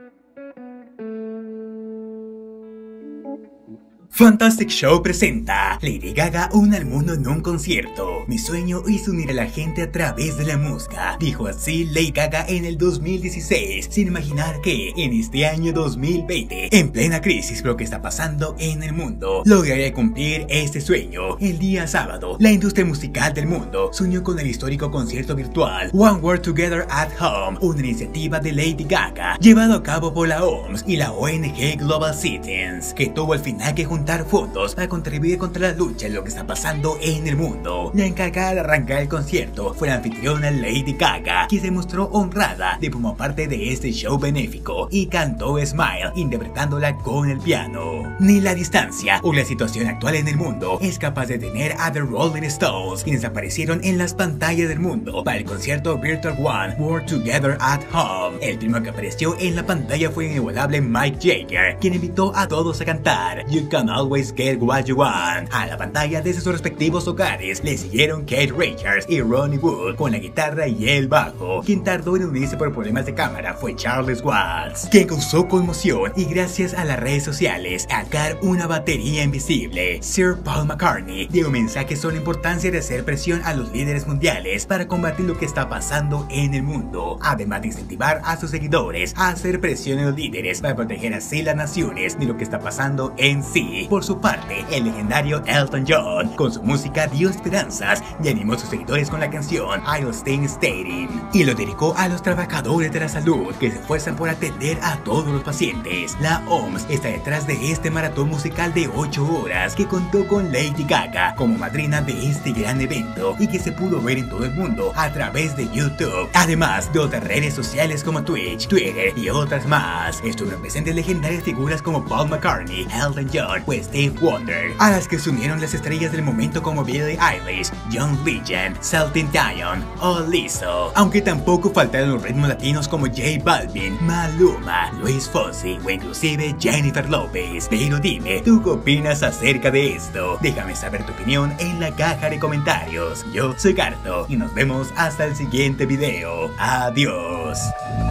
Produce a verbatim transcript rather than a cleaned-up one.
Fantastic Show presenta Lady Gaga une al mundo en un concierto. Mi sueño es unir a la gente a través de la música, dijo así Lady Gaga en el dos mil dieciséis, sin imaginar que en este año dos mil veinte, en plena crisis por lo que está pasando en el mundo, lograría cumplir este sueño. El día sábado, la industria musical del mundo se unió con el histórico concierto virtual One World Together at Home, una iniciativa de Lady Gaga llevado a cabo por la O M S y la O N G Global Citizens, que tuvo al final que juntar fondos para contribuir contra la lucha en lo que está pasando en el mundo. La encargada de arrancar el concierto fue la anfitriona Lady Gaga, quien se mostró honrada de formar parte de este show benéfico y cantó Smile, interpretándola con el piano. Ni la distancia o la situación actual en el mundo es capaz de detener a The Rolling Stones, quienes aparecieron en las pantallas del mundo para el concierto Virtual One World Together at Home. El primero que apareció en la pantalla fue el inigualable Mick Jagger, quien invitó a todos a cantar You Can Always Get What You Want. A la pantalla desde sus respectivos hogares le siguieron Keith Richards y Ronnie Wood con la guitarra y el bajo. Quien tardó en unirse por problemas de cámara fue Charles Watts, quien causó conmoción y gracias a las redes sociales sacar una batería invisible. Sir Paul McCartney dio un mensaje sobre la importancia de hacer presión a los líderes mundiales para combatir lo que está pasando en el mundo, además de incentivar a sus seguidores a hacer presión a los líderes para proteger así las naciones de lo que está pasando en sí. Por su parte, el legendario Elton John, con su música dio esperanzas y animó a sus seguidores con la canción I'll Stay Standing, y lo dedicó a los trabajadores de la salud que se esfuerzan por atender a todos los pacientes. La O M S está detrás de este maratón musical de ocho horas que contó con Lady Gaga como madrina de este gran evento y que se pudo ver en todo el mundo a través de YouTube, además de otras redes sociales como Twitch, Twitter y otras más. Estuvieron presentes legendarias figuras como Paul McCartney, Elton John o Steve Wonder, a las que se unieron las estrellas del momento como Billie Eilish, John Legend, Celine Dion o Lizzo, aunque tampoco faltaron los ritmos latinos como J Balvin, Maluma, Luis Fonsi o inclusive Jennifer Lopez. Pero dime, ¿tú qué opinas acerca de esto? Déjame saber tu opinión en la caja de comentarios. Yo soy Garto y nos vemos hasta el siguiente video. Adiós.